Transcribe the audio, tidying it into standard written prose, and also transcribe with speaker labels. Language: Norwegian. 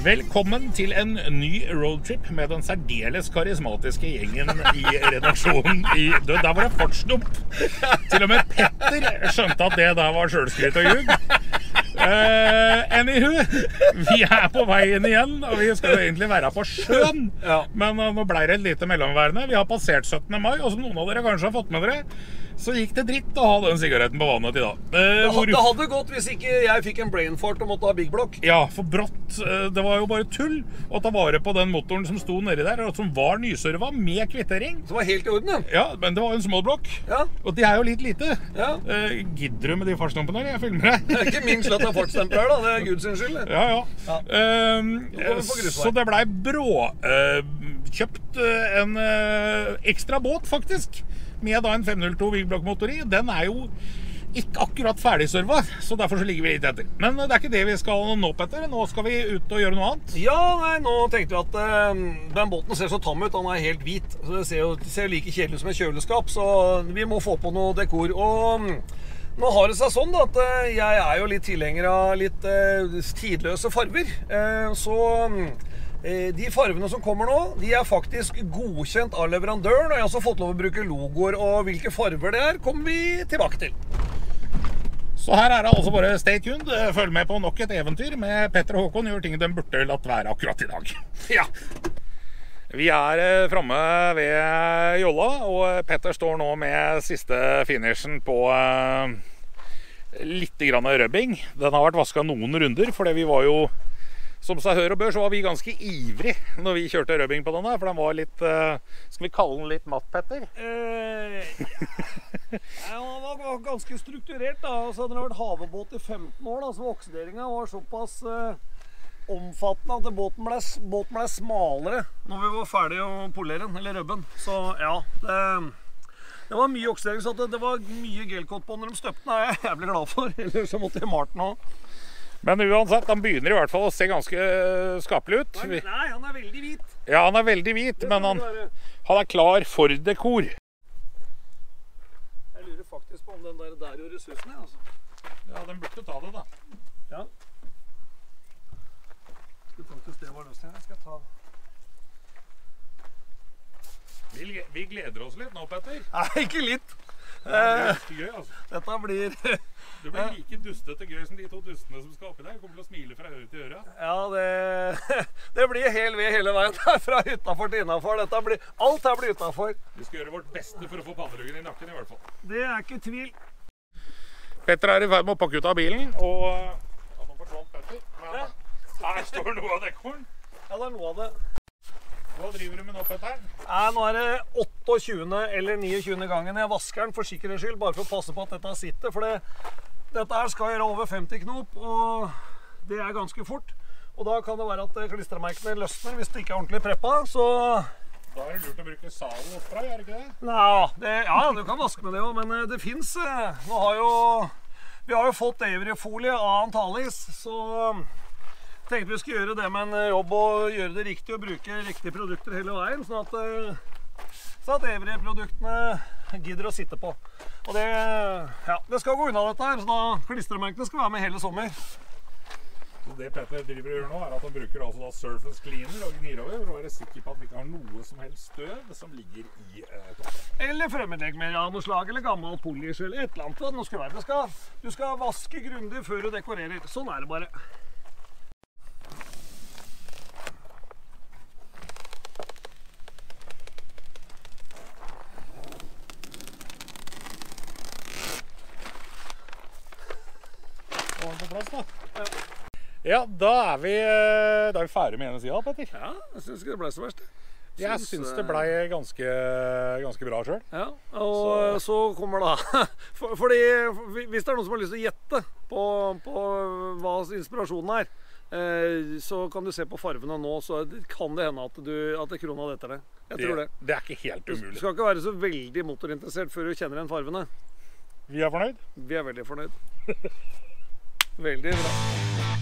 Speaker 1: Velkommen til en ny roadtrip med den særdeles karismatiske gjengen i redaksjonen der var det fartsdump. Til og med Petter skjønte at det der var selvskryt og ljug. Anywho, vi på vei inn igjen, og vi skal jo egentlig være på sjøen. Men nå ble det et lite mellomværende. Vi har passert 17. mai, og som noen av dere kanskje har fått med dere, så gikk det dritt å ha den sigaretten på vannet i dag.
Speaker 2: Det hadde gått hvis ikke jeg fikk en brain fart og måtte ha Big Block.
Speaker 1: Ja, for brått, det var jo bare tull å ta vare på den motoren som sto nedi der, og som var nyserva med kvittering.
Speaker 2: Som var helt i orden,
Speaker 1: ja. Men det var jo en small block, og de jo litt lite. Gidder du med de fartsdumpene, eller? Jeg filmer deg.
Speaker 2: Det ikke min slett av fartsdemper her da, det Guds skyld.
Speaker 1: Så det ble kjøpt en ekstra båt, faktisk, med da en 502 Big Block-motor i. Den jo ikke akkurat ferdigserva, så derfor så ligger vi litt etter. Men det ikke det vi skal nå, Petter. Nå skal vi ut og gjøre noe annet.
Speaker 2: Ja, nei, nå tenkte vi at den båten ser så tam ut. Den helt hvit, så det ser like kjedelig som et kjøleskap, så vi må få på noe dekor. Og nå har det seg sånn da, at jeg jo litt tilhenger av litt tidløse farver. De farvene som kommer nå, de faktisk godkjent av leverandøren, og jeg har også fått lov å bruke logoer, og hvilke farver det kommer vi tilbake til.
Speaker 1: Så her det altså bare stay tuned, følg med på nok et eventyr med Petter og Håkon gjør ting de burde latt være akkurat i dag. Ja. Vi fremme ved Jolla, og Petter står nå med siste finishen på litt grann rubbing. Den har vært vasket noen runder, fordi vi var jo, som seg hør og bør, så var vi ganske ivrig når vi kjørte rubbing på denne, for den var litt, skal vi kalle den litt matt, Petter?
Speaker 2: Ja, den var ganske strukturert da, altså den har vært havebåt i 15 år da, så oksideringen var såpass omfattende at båten ble smalere når vi var ferdige å polere den, eller rubben. Så ja, det var mye oksidering, så det var mye gelkott på når de støpte den, jeg jævlig glad for, eller så måtte jeg Martin også.
Speaker 1: Men uansett, han begynner i hvert fall å se ganske skapelig ut.
Speaker 2: Nei, han veldig hvit.
Speaker 1: Ja, han veldig hvit, men han klar for dekor.
Speaker 2: Jeg lurer faktisk på om den der gjorde ressursen, altså.
Speaker 1: Ja, den burde ta det da.
Speaker 2: Ja. Skal faktisk det var løsningen. Jeg skal ta...
Speaker 1: Vi gleder oss litt nå, Petter.
Speaker 2: Nei, ikke litt.
Speaker 1: Det ganske gøy, altså.
Speaker 2: Dette blir...
Speaker 1: Du blir like dustete gøy som de to dustene som skal oppi deg. Du kommer til å smile fra øre til øre.
Speaker 2: Ja, det blir hel ved hele veien fra utenfor til innenfor. Alt her blir utenfor.
Speaker 1: Vi skal gjøre vårt beste for å få panneruggen i nakken i hvert fall.
Speaker 2: Det ikke tvil.
Speaker 1: Petter i ferd med å pakke ut av bilen, og... Ja, nå forsvant Petter. Men her står noe av dekoren.
Speaker 2: Ja, det noe av det.
Speaker 1: Hva driver du med nå, Petter?
Speaker 2: Nå det 28. eller 29. gangen jeg vasker den for sikkerhets skyld, bare for å passe på at dette sitter, for dette her skal gjøre over 50 knop, og det ganske fort. Og da kan det være at klistremerkene løsner hvis det ikke ordentlig preppa, så...
Speaker 1: Da det lurt å bruke Salo-spray, det ikke det?
Speaker 2: Nei, ja, du kan vaske med det også, men det finnes. Vi har jo fått Avery-folie av Antalis, så... Tenkte vi skulle gjøre det med en jobb og gjøre det riktig og bruke riktige produkter hele veien, sånn at Avery-produktene gidder å sitte på. Og det skal gå unna dette her, så da klistremerkene skal være med hele sommer.
Speaker 1: Så det Petter driver og gjør nå at han bruker altså da surface cleaner og gnir over for å være sikker på at vi ikke har noe som helst støv som ligger i toppen.
Speaker 2: Eller fremmedlegmer av noe slag, eller gammel polish, eller et eller annet. Nå skal det være. Du skal vaske grundig før du dekorerer. Sånn det bare.
Speaker 1: Ja, da vi ferdig med ene siden, Petter.
Speaker 2: Ja, jeg synes ikke det ble så verst.
Speaker 1: Jeg synes det ble ganske bra selv.
Speaker 2: Ja, og så kommer da, fordi hvis det noen som har lyst til å gjette på hva inspirasjonen så kan du se på farvene nå, så kan det hende at krona detter det. Jeg tror det.
Speaker 1: Det ikke helt umulig.
Speaker 2: Du skal ikke være så veldig motorinteressert før du kjenner igjen farvene.
Speaker 1: Vi fornøyd?
Speaker 2: Vi veldig fornøyd. Veldig bra.